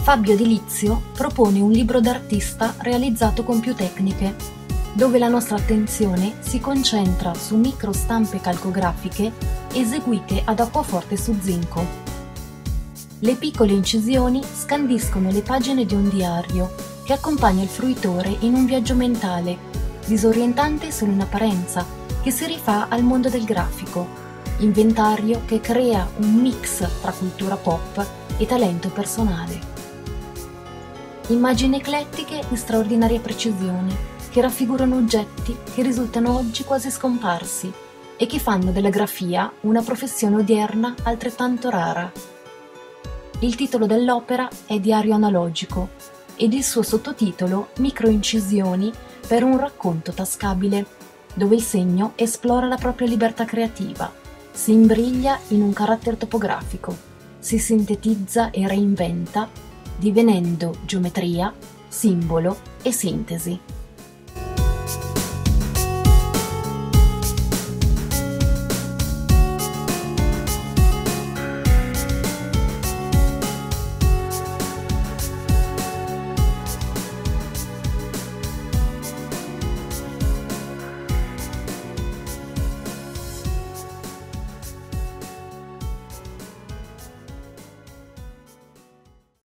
Fabio Di Lizio propone un libro d'artista realizzato con più tecniche, dove la nostra attenzione si concentra su microstampe calcografiche eseguite ad acquaforte su zinco. Le piccole incisioni scandiscono le pagine di un diario che accompagna il fruitore in un viaggio mentale, disorientante solo in apparenza, che si rifà al mondo del grafico, inventario che crea un mix tra cultura pop e talento personale. Immagini eclettiche di straordinaria precisione, che raffigurano oggetti che risultano oggi quasi scomparsi e che fanno della grafia una professione odierna altrettanto rara. Il titolo dell'opera è Diario analogico ed il suo sottotitolo Microincisioni per un racconto tascabile, dove il segno esplora la propria libertà creativa, si imbriglia in un carattere topografico, si sintetizza e reinventa, divenendo geometria, simbolo e sintesi.